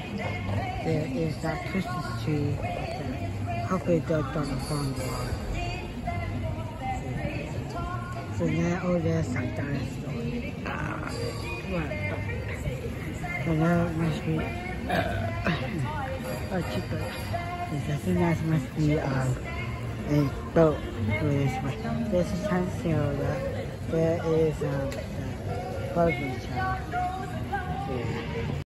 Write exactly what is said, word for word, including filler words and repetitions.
There is that Christmas tree. Hopefully they're done from the wall. So now all there's some dinosaurs. Right. So now it must be oh cheaper. I think that must be um a boat for this one. There's a chance here that there is um a boat in town.